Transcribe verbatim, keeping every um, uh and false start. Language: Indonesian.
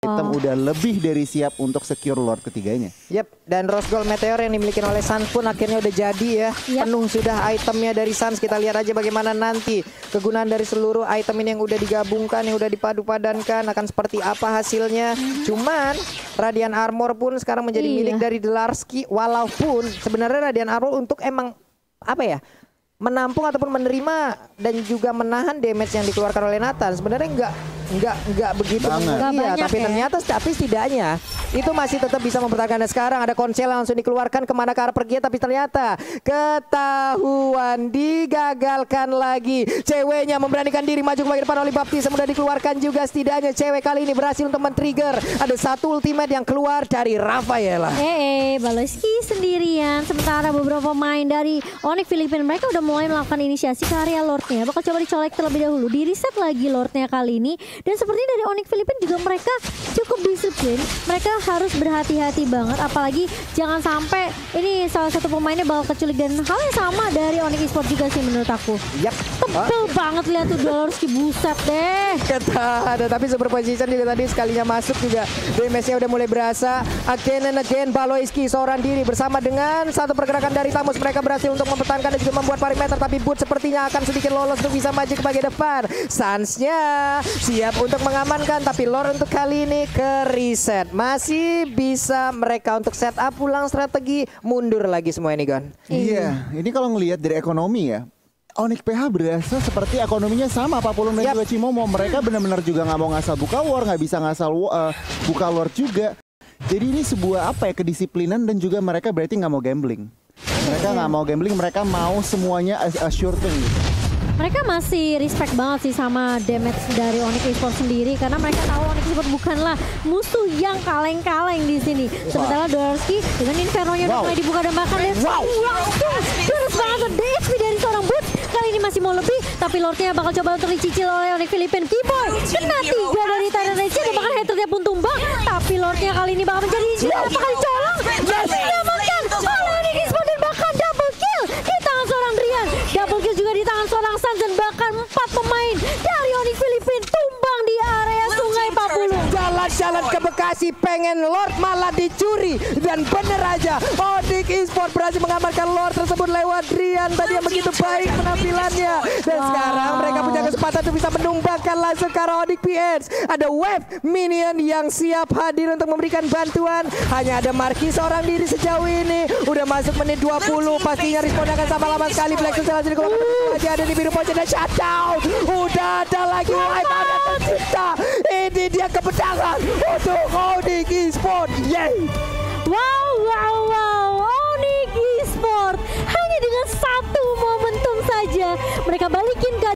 Item udah lebih dari siap untuk secure Lord ketiganya. Yep, dan Rose Gold Meteor yang dimiliki oleh Suns pun akhirnya udah jadi ya. Yep. Penuh sudah itemnya dari Suns. Kita lihat aja bagaimana nanti kegunaan dari seluruh item ini yang udah digabungkan, yang udah dipadu-padankan akan seperti apa hasilnya. Mm-hmm. Cuman Radiant Armor pun sekarang menjadi iya. milik dari Delarski, walaupun sebenarnya Radiant Armor untuk emang apa ya? menampung ataupun menerima dan juga menahan damage yang dikeluarkan oleh Nathan. Sebenarnya enggak enggak enggak begitu iya, tapi ya. ternyata tapi setidaknya itu masih tetap bisa mempertahankan. Sekarang ada Konsel langsung dikeluarkan kemana ke arah pergi, tapi ternyata ketahuan digagalkan lagi. Ceweknya memberanikan diri maju ke bagian depan oleh Baptiste, mudah dikeluarkan juga. Setidaknya cewek kali ini berhasil untuk men-trigger. Ada satu ultimate yang keluar dari Rafaela. Eh, eh Baloski sendirian. Sementara beberapa pemain dari Onyx Filipina mereka udah mulai melakukan inisiasi ke area Lordnya. Bakal coba dicolek terlebih dahulu. Di reset lagi Lordnya kali ini. Dan seperti dari Onyx Filipina juga mereka cukup disiplin. Mereka harus berhati-hati banget. Apalagi jangan sampai ini salah satu pemainnya bakal keculik. Dan hal yang sama dari Onyx Esports juga sih menurut aku. Yap. Tebel oh. banget lihat tuh Delarski, buset deh. Kata ada, tapi super position juga tadi sekalinya masuk juga. Damage-nya udah mulai berasa. Again and again Baloiski seorang diri bersama dengan satu pergerakan dari Tamus. Mereka berhasil untuk mempertahankan dan juga membuat parameter. Tapi Boot sepertinya akan sedikit lolos untuk bisa maju ke bagian depan. Suns-nya siap untuk mengamankan, tapi Lord untuk kali ini ke reset. Masih bisa mereka untuk setup pulang strategi, mundur lagi semua ini Gon. Iya, ini kalau ngelihat dari ekonomi ya, Onyx P H berasa seperti ekonominya sama Pak Pulung dan yep. juga Cimomo. Mereka benar-benar juga nggak mau ngasal buka war, nggak bisa ngasal uh, buka Lord juga. Jadi ini sebuah apa ya, kedisiplinan dan juga mereka berarti nggak mau gambling. Mereka nggak mau gambling, mereka mau semuanya assure thing gitu. Mereka masih respect banget sih sama damage dari Onyx Esports sendiri karena mereka tahu Onyx Esports bukanlah musuh yang kaleng-kaleng di sini. Wow. Sementara Delarski dengan Inferno-nya wow. mulai dibuka dan bahkan dia wow. terus banget D H P dari seorang Boots. Kali ini masih mau lebih, tapi Lordnya bakal coba untuk dicicil oleh Onyx Filipina. Keyboard kena tiga dari Tyrant Rage dan bahkan headernya pun tumbang. Tapi Lordnya kali ini bakal menjadi berapa kali colong dan diselamatkan oleh Onyx Esports dan bahkan double kill di tangan seorang Drian. Double kill juga di tangan seorang Suns dan bahkan empat pemain dari Onyx Filipina tumbang di area Sungai Papulu. Jalan-jalan ke Bekasi pengen Lord malah dicuri dan bener aja Onyx Esports berhasil mengamankan Lord tersebut lewat Drian tadi yang begitu baik penampilannya. Dan wow. sekarang mereka punya kesempatan untuk bisa menumbangkan langsung ke arah Onyx P X. Ada wave minion yang siap hadir untuk memberikan bantuan. Hanya ada Marquis seorang diri sejauh ini. Udah masuk menit dua puluh, pastinya responnya akan sama lama sekali. Black Suns langsung dikeluarkan lagi, ada di biru pojok dan shutdown. Udah ada lagi wipe, ada tercipta. Ini dia kemenangan untuk Onyx Esports. Yeay. Wow, wow, wow. Onyx Esports hanya dengan satu momentum saja mereka balikin ke